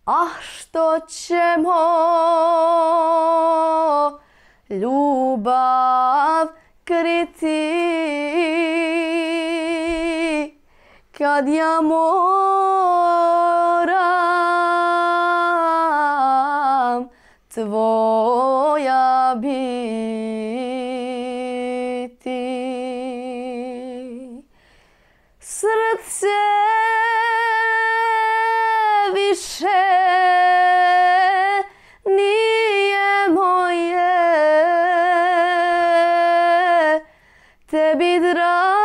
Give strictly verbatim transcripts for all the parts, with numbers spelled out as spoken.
Ah, što ćemo ljubav kriti kad ja moram tvoja biti. Srce više nije moje, tebi dragi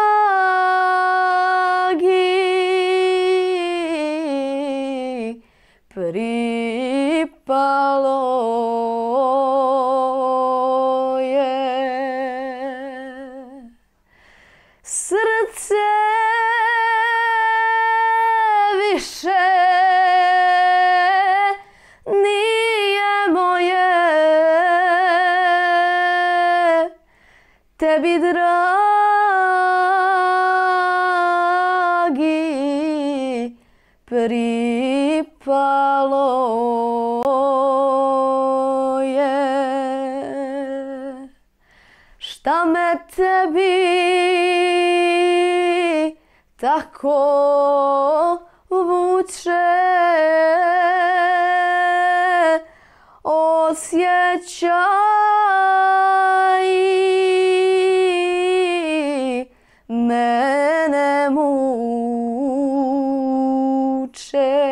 pripalo je. Srce više nije moje, tebi dragi pripalo je. Šta me tebi tako vuče, osjećaj mene muče.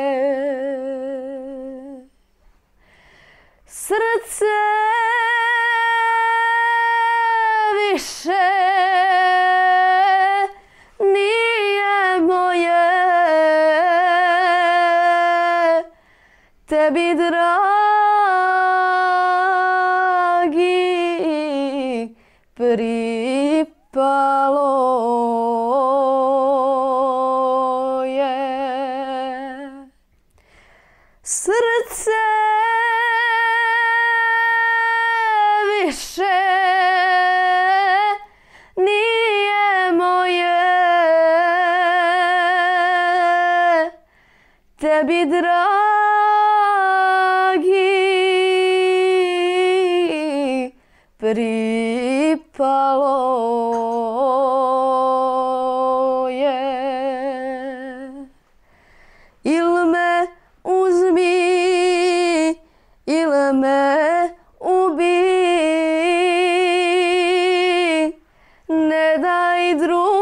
Srce više nije moje, tebi dragi pripalo je. Srce više nije moje, tebi dragi pripalo je. Il me uzmi, il me ubi, ne daj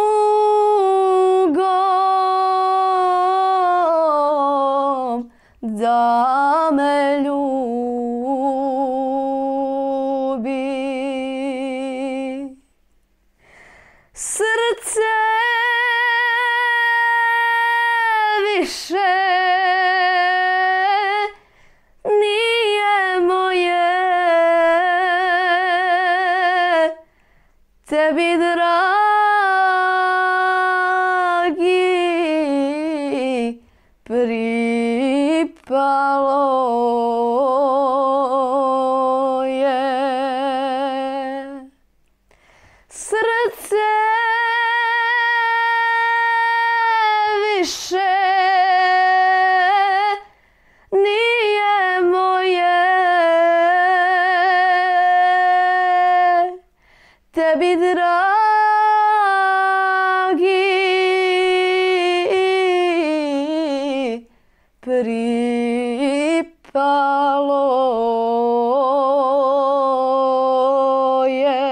drugom da me ljubi. Srce više nije moje, tebi dragi pripalo je. Srce više nije moje, tebi dragi pripalo je.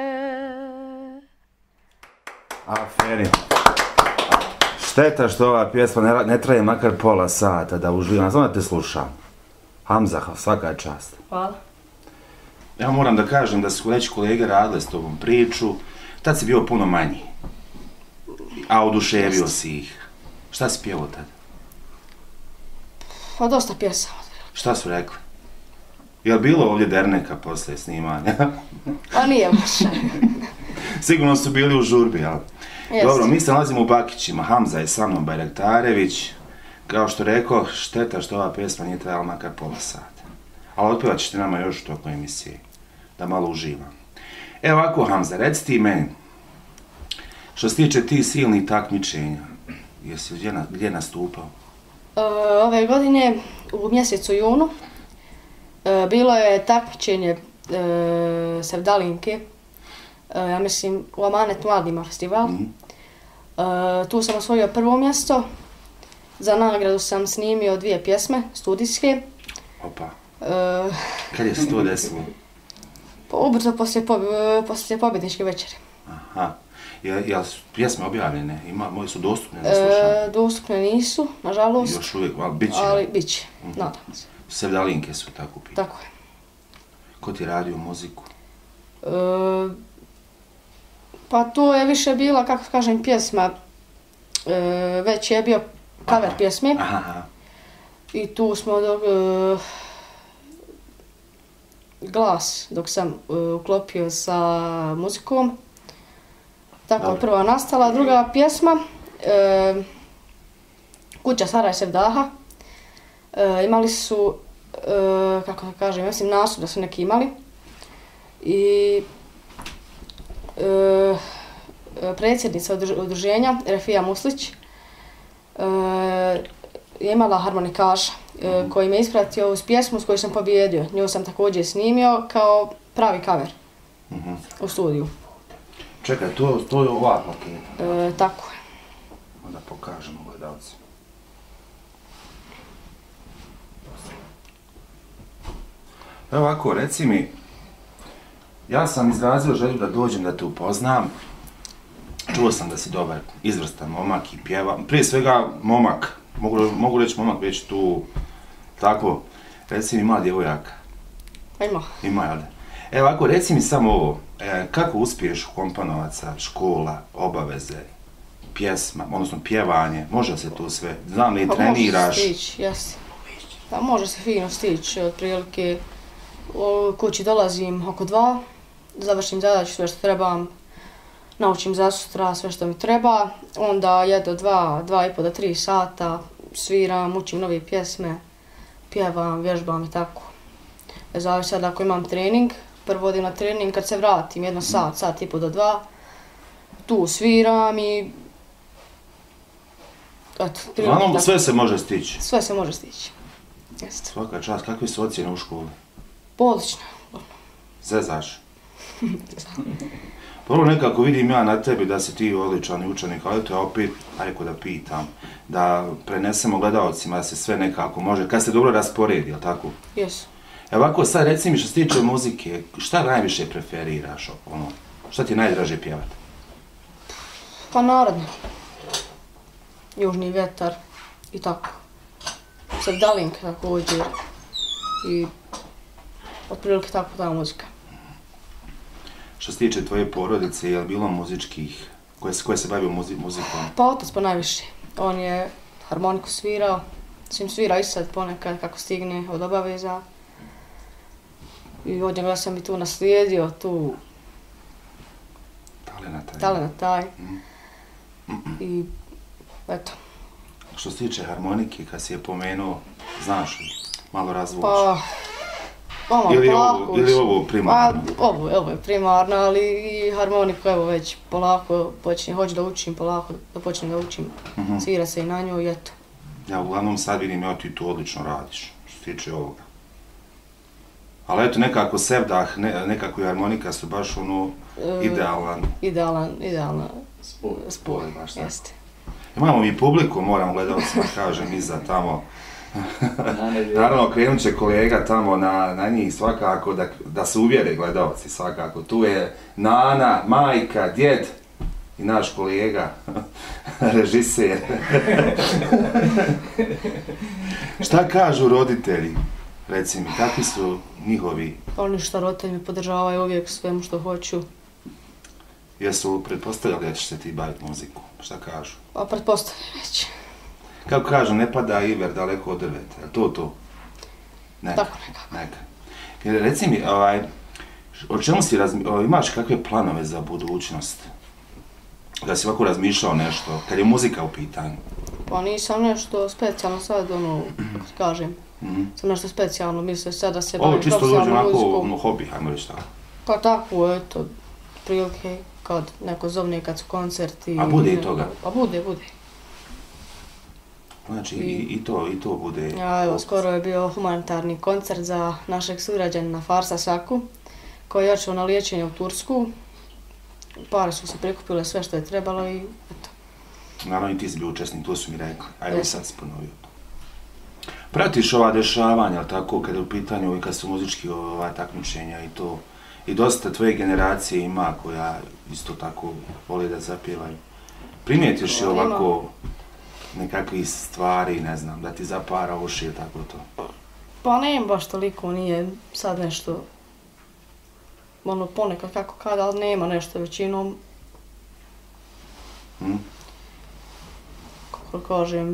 Aferi. Šteta što ova pjesma ne, ne traje makar pola sata da uživam, samo da te slušam. Hamza, svaka čast. Hvala. Ja moram da kažem da su već kolege radile s tobom priču, tad si bio puno manji, a oduševio si ih. Šta si pjevao tad? Pa dosta pjesama. Šta su rekli? Je li bilo ovdje derneka poslije snimanja? Pa nije baš. Sigurno su bili u žurbi, jel? Jeste. Dobro, mi se nalazimo u Bakićima, Hamza je sa mnom, Bajraktarević. Kao što rekao, šteta što ova pjesma nije trajala makar pola sata. Ali otpevat ćete nama još u toku emisije, da malo uživam. Evo ovako, Hamza, reci ti meni, što se tiče ti silnih takmičenja, jesi gdje, na, gdje nastupao? Uh, ove godine u mjesecu junu. E, bilo je takmičenje e, Sevdalinke, e, ja mislim u Amanet Mladima festival. Mm. E, tu sam osvojio prvo mjesto. Za nagradu sam snimio dvije pjesme, studijske. Opa. E, Kad je se to desilo? Ubrzo poslije, pob poslije pobjedničke večeri. Aha. Jel ja, su pjesme objavljene? Ima, moje su dostupne za slušanje? E, dostupne nisu, nažalost. Još uvijek, ali bit će. Ali bit će, mm -hmm. nadam se. Sevdalinke su tako pitanje. Tako je. Ko ti radio muziku? E, pa to je više bila, kako kažem, pjesma. E, već je bio cover pjesme. Aha. I tu smo dok, e, glas dok sam e, uklopio sa muzikom. Tako je prva nastala. Druga pjesma, e, Kuća Saraj Sevdaha. E, imali su, e, kako da kažem, mislim nastup da su neki imali. I e, predsjednica udruženja, Refija Muslić, e, je imala harmonikaša e, koji me ispratio uz pjesmu s koju sam pobjedio. Nju sam također snimio kao pravi cover mm -hmm. u studiju. Čekaj, to, to je ova paketa? E, tako je. Onda pokažemo gledalci. Evo ovako, reci mi, ja sam izrazio želju da dođem da te upoznam. Čuo sam da si dobar, izvrstan momak i pjeva. Prije svega momak, mogu, mogu reći momak već tu, tako, reci mi, ima djevojaka? Ima. Ima, jel? Evo ovako, reci mi samo ovo, e, kako uspiješ ukomponovaca, škola, obaveze, pjesma, odnosno pjevanje, može se to sve, znam li pa treniraš? Može se stići, jesi. Pa može se fino stići, otprilike u kući dolazim oko dva, završim zadaću sve što trebam, naučim za sutra sve što mi treba, onda jedno dva, dva i po do tri sata sviram, učim nove pjesme, pjevam, vježbam i tako. Zavisi sad ako imam trening, prvo odim na trening, kad se vratim jedno sat, sat i po do dva, tu sviram i eto, Uglavnom, sve se može stići? Sve se može stići. Jeste. Svaka čast, kakve su ocjene u školi? Odlično. Zezaš? Prvo nekako vidim ja na tebi da si ti odličan učenik, ali to ja opet, ajko da pitam, da prenesemo gledalcima da se sve nekako može, kad se dobro rasporedi, jel tako? Jesu. Evo ovako, sad reci mi što se tiče muzike, šta najviše preferiraš, ono, šta ti je najdraže pjevati? Pa narodno. Južni vjetar i tako. Sevdalinka također. I otprilike tako ta muzika. Što se tiče tvoje porodice, je li bilo muzičkih, koje se, koje se bavio muzi, muzikom? Pa otac pa najviše. On je harmoniku svirao, svim svira i sad ponekad kako stigne od obaveza. I od njega sam i tu naslijedio, tu talent taj. Talent taj. Mm. I eto. Što se tiče harmonike, kad si je pomenuo, znaš li, malo razvući? Pa, ono, ili polako. Ovo, ili ovo primarno? Pa, ovo, ovo je primarno, ali i harmoniku, evo već polako počinjem, hoću da učim polako, da počnem da učim, uh -huh. svira se i na nju i eto. Ja uglavnom sad vidim, ja ti to odlično radiš, što se tiče ovoga. Ali eto, nekako Sevdah, ne, nekako i harmonika su baš ono idealan... E, idealan, idealan spoj, spoj, baš jeste. Imamo mi publiku, moram gledalcima kažem, iza tamo. Naravno, krenut će kolega tamo na, na njih svakako, da, da se uvjere gledalci svakako. Tu je nana, majka, djed i naš kolega, režiser. Šta kažu roditelji? Reci mi, kakvi su njihovi? Oni što roditelji me podržavaju uvijek svemu što hoću. Jesu pretpostavljali da ćeš se ti baviti muziku? Šta kažu? Pa pretpostavljaju već. Kako kažu, ne pada iver daleko od drveta, je to to? Neka. Tako nekako. Neka. Jer reci mi, ovaj, o čemu si razmi... O, imaš kakve planove za budućnost? Da si ovako razmišljao nešto, kad je muzika u pitanju? Pa nisam nešto specijalno sad, ono, kako ti kažem. Mm-hmm. Sam nešto specijalno, mislim sad da se bavim profesionalnom muzikom. Ovo čisto dođe onako hobi, hajmo reći tako. Pa tako, eto, prilike kad neko zovne, kad su koncerti. A bude i toga? Pa bude, bude. Znači i, i, to, i to bude... Ja, evo, skoro je bio humanitarni koncert za našeg sugrađanina Farsa Saku, koji je otišao na liječenje u Tursku. Pare su se prikupile sve što je trebalo i eto. Naravno i ti si bio učesnik, to su mi rekli, a evo sad si ponovio to. Pratiš ova dešavanja, tako, kada je u pitanju i kad su muzički ova takmičenja i to, i dosta tvoje generacije ima koja isto tako vole da zapjevaju. Primijetiš li ovako nekakvih stvari, ne znam, da ti zapara uši i tako to? Pa nema baš toliko, nije sad nešto, ono ponekad kako kada, ali nema nešto većinom. Hmm? Kako kažem,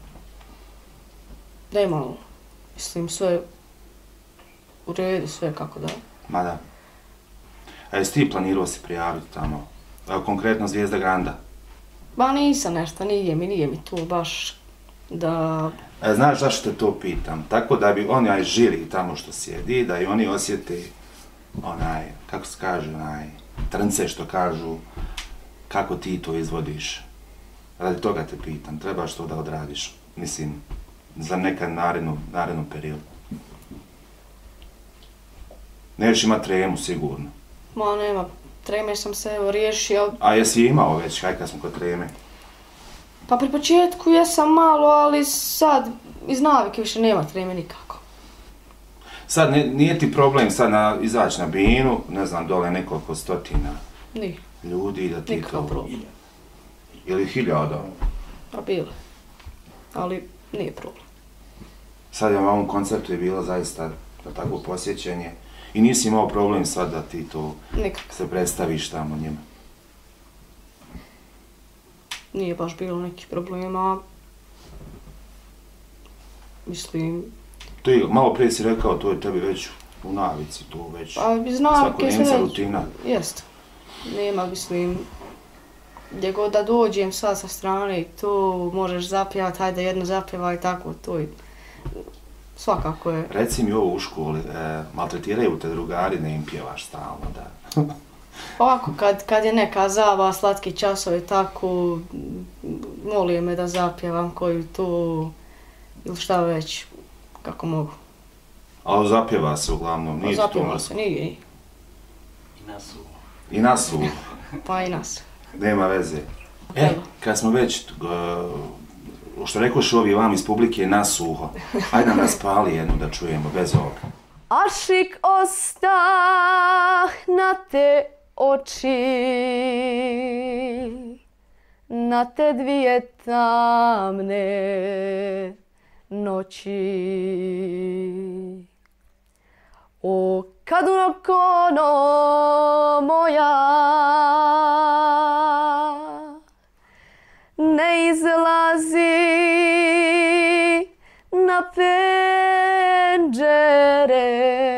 nema, mislim, sve u redu, sve kako da. Ma da. A jesi ti planirao se prijaviti tamo? Evo, konkretno Zvijezda Granda? Ba nisam nešto, nije mi, nije mi tu baš da... E, znaš zašto te to pitam? Tako da bi onaj žiri tamo što sjedi, da i oni osjete onaj, kako se kaže, onaj, trnce što kažu, kako ti to izvodiš. Radi toga te pitam, trebaš to da odradiš, mislim, za nekad narednom, narednom periodu. Nećeš imat tremu, sigurno. Ma nema, treme sam se evo riješio. A jesi imao već, kaj kad smo kod treme? Pa pri početku jesam malo, ali sad iz navike više nema treme nikako. Sad ne, nije ti problem sad na, izaći na binu, ne znam, dole nekoliko stotina Nije. ljudi da ti Nikakav to... problem. Ili hiljada? Pa bilo. Ali nije problem. Sad je na ovom koncertu je bilo zaista tako posjećenje i nisi imao problem sad da ti to Nikako. se predstaviš tamo njima. Nije baš bilo nekih problema. Mislim... To je, malo prije si rekao, to je tebi već u navici, to već Pa iz navike se svakodnevnica već... rutina. Jest. Nema, mislim... Gdje god da dođem sad sa strane i to možeš zapjevati, hajde jedno zapjevaj, tako to i... Svakako je. Reci mi ovo u školi, e, maltretiraju te drugari, ne im pjevaš stalno, da. Ovako, kad, kad je neka zava, slatki časovi, tako, molije me da zapjevam koju tu, ili šta već, kako mogu. Ali zapjeva se uglavnom, nije ti to Zapjeva mrsko. se, nije. I na suho. I na suho, Pa i nas. nema veze. E, kad smo već, uh, što rekoš ovi vam iz publike, na suho, ajde nam raspali jednu da čujemo, bez ovoga. Ašik ostah na te oči, na te dvije tamne noći. O Kaduna kono moja, ne izlazi na penđere,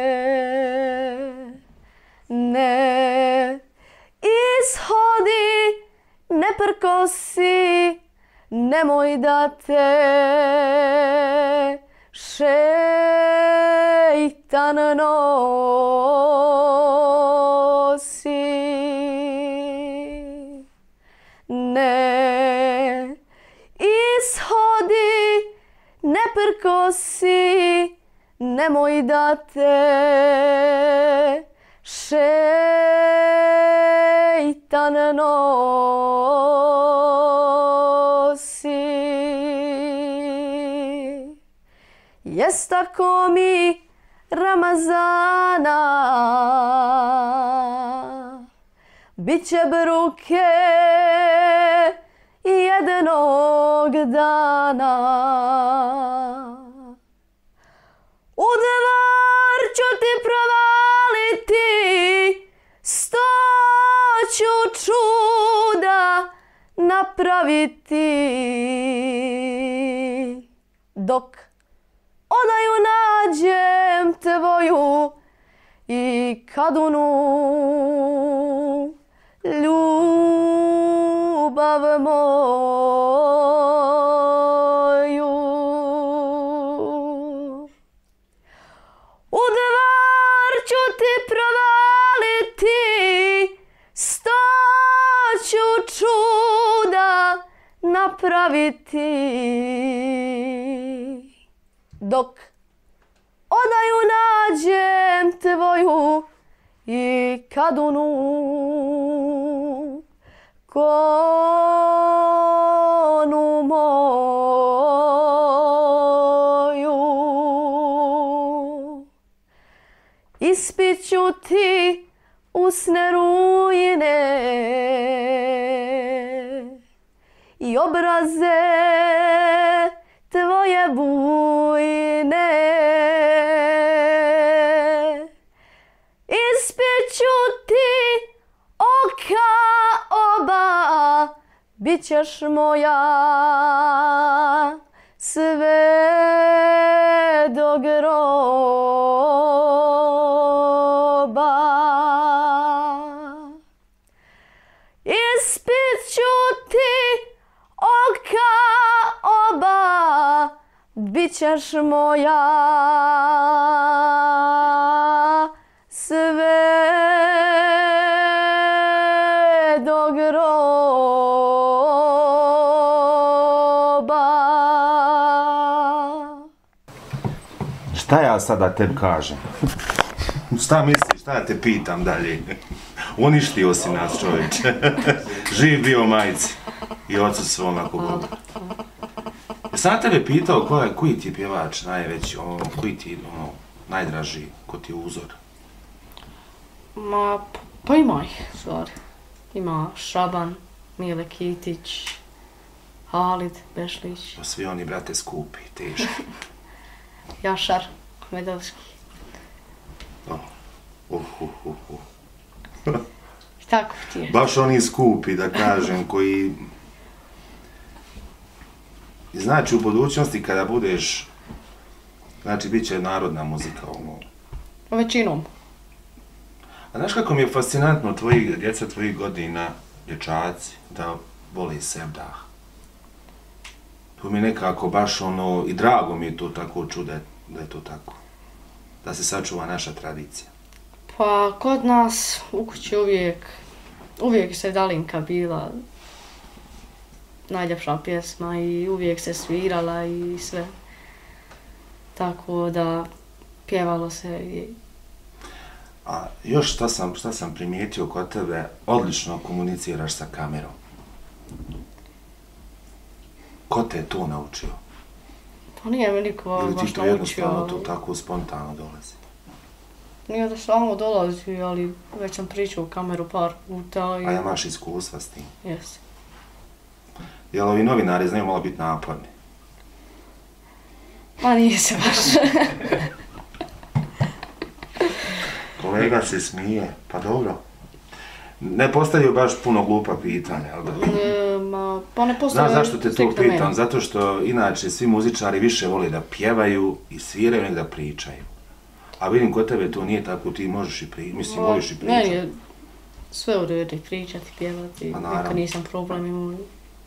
ne ishodi, ne prkosi, nemoj da te šeitan nosi. Ne ishodi, ne prkosi, nemoj da te šeitan nosi. Jest tako mi Ramazana, bit će bruke jednog dana. U dvar ću ti provaliti, sto ću čuda napraviti. Dok odaju nađem tvoju i Kadunu, ljubav moju. U dvar ću ti provaliti, sto ću čuda napraviti. dok odaju nađem tvoju i kadunu konu moju. Ispit ću ti usne rujine i obraze tvoje bujne. Ispit ću ti oka oba, bit ćeš moja sve do groba. Ispit ću ti oka oba, bit ćeš moja sve do groba. Šta ja sad da tebi kažem? Šta misliš, šta ja te pitam dalje? Uništio si nas, čovječe. Živ bio majci i ocu svom ako Bogu. Sam tebe pitao ko je, koji ti je pjevač najveći, ono, koji ti je ono, najdraži, ko ti je uzor? Ma, pa ima ih, stvari. Ima Šaban, Mile Kitić, Halid Bešlić. Pa svi oni, brate, skupi, teški. Jašar Medovski. Oh, uh, uh, uh, uh. I tako ti je. Baš oni skupi, da kažem, koji... Znači, u budućnosti kada budeš... Znači, bit će narodna muzika, ono... Većinom. A znaš kako mi je fascinantno tvoji, djeca tvojih godina, dječaci, da voli Sevdah. To mi je nekako baš ono, i drago mi je to tako čude, da je to tako. Da se sačuva naša tradicija. Pa, kod nas u kući uvijek, uvijek se Dalinka bila najljepša pjesma i uvijek se svirala i sve. Tako da pjevalo se i... A još šta sam, šta sam primijetio kod tebe, odlično komuniciraš sa kamerom. Ko te je to naučio? Pa nije mi niko baš naučio. Ili ti to jednostavno to tako spontano dolazi? Nije da samo dolazi, ali već sam pričao u kameru par puta i... A imaš iskustva s tim? Jesi. Jel ovi novinari znaju malo biti naporni? Ma nije se baš. Kolega se smije, pa dobro. Ne postavio baš puno glupa pitanja, ali da? E, ma, pa ne postavio... Znaš zašto te to pitam? Zato što inače svi muzičari više vole da pjevaju i sviraju nego da pričaju. A vidim kod tebe to nije tako, ti možeš i pričati, mislim, ma, voliš i pričati. Meni je sve u redu, pričati, pjevati, nikad nisam problem imao.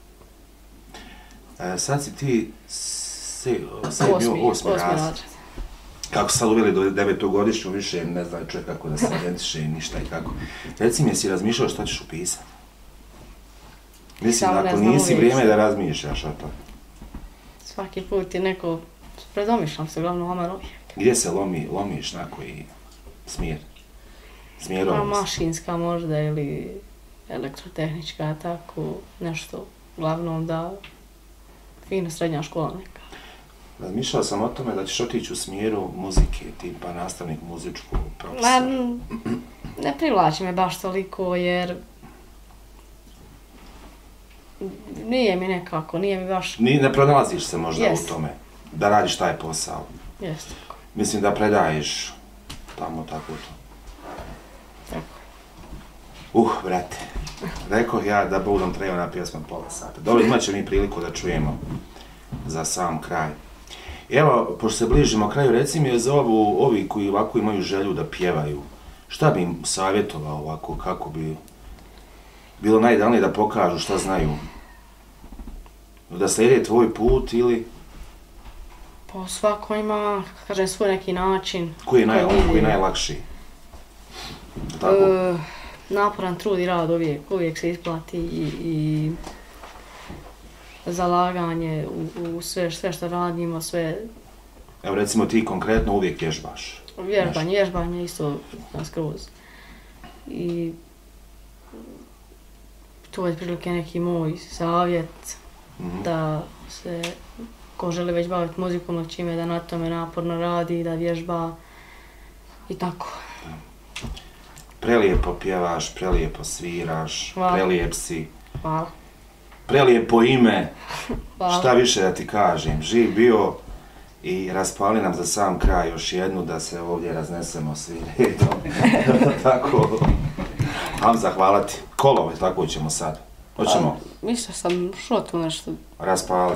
E, sad si ti se, sedmi, osmi, osmi razred. Kako sad uveli do devetogodišnju, više ne znam čovjek kako da se identiše i ništa i kako. Reci mi, jesi razmišljao što ćeš upisati? Mislim, ako nisi vrijeme da razmišljaš o to. Svaki put je neko, predomišljam se uglavnom Omer uvijek. Gdje se lomi, lomiš na koji smjer? Smjerovi? Mašinska možda ili elektrotehnička, tako nešto. Uglavnom da fina srednja škola neka. Razmišljala sam o tome da ćeš otići u smjeru muzike, tipa nastavnik muzičku, profesor. Ne privlači me baš toliko jer nije mi nekako, nije mi baš... Ni, ne pronalaziš se možda yes. u tome, da radiš taj posao. Jeste. Mislim da predaješ tamo tako to. Tako. Uh, brate, rekao ja da budem trebao na pjesmu pola sata. Dobro, imat će mi priliku da čujemo za sam kraj. Evo, pošto se bližimo kraju, reci mi je za ovu, ovi koji ovako imaju želju da pjevaju, šta bi im savjetovao ovako, kako bi bilo najidealnije da pokažu šta znaju? Da slijede tvoj put ili... Pa svako ima, kažem, svoj neki način. Koji je, naj, on, koji je najlakši? Tako? E, naporan trud i rad uvijek, uvijek se isplati i, i zalaganje u, u sve, sve što radimo, sve Evo recimo ti konkretno uvijek vježbaš. Vježbanje, vježbanje isto skroz. I to je prilike neki moj savjet mm-hmm. da se, ko želi već baviti muzikom, čime da na tome naporno radi, da vježba i tako. Prelijepo pjevaš, prelijepo sviraš, Hvala. Prelijep si. Hvala. Prelijepo ime. Hvala. Šta više da ti kažem, živ bio i raspali nam za sam kraj još jednu da se ovdje raznesemo svi redom. Tako. Hamza, hvala ti. Kolove, tako ćemo sad. Hoćemo? Mislio sam što tu nešto. Raspali.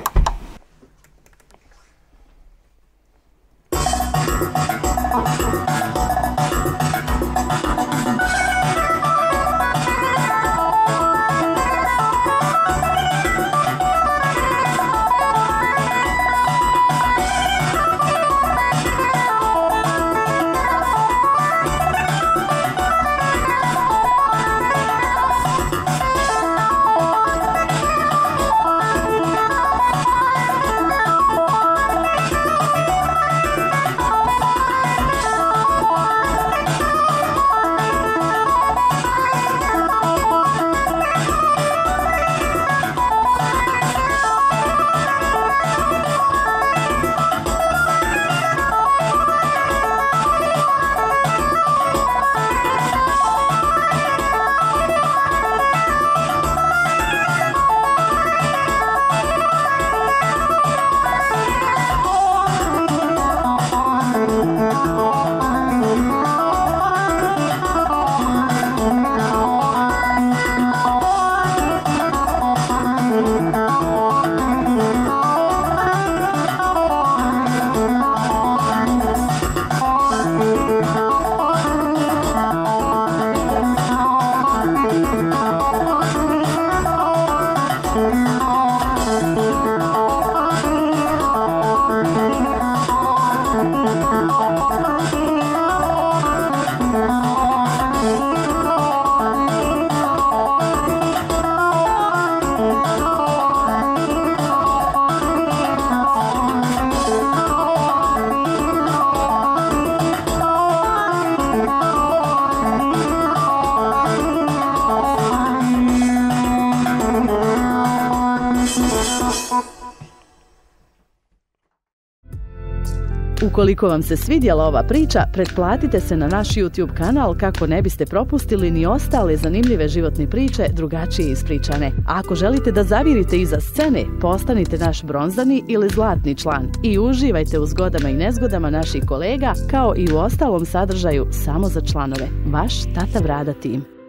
Ukoliko vam se svidjela ova priča, pretplatite se na naš YouTube kanal kako ne biste propustili ni ostale zanimljive životne priče drugačije ispričane. A ako želite da zavirite iza scene, postanite naš bronzani ili zlatni član i uživajte u zgodama i nezgodama naših kolega, kao i u ostalom sadržaju samo za članove. Vaš Tata Brada tim.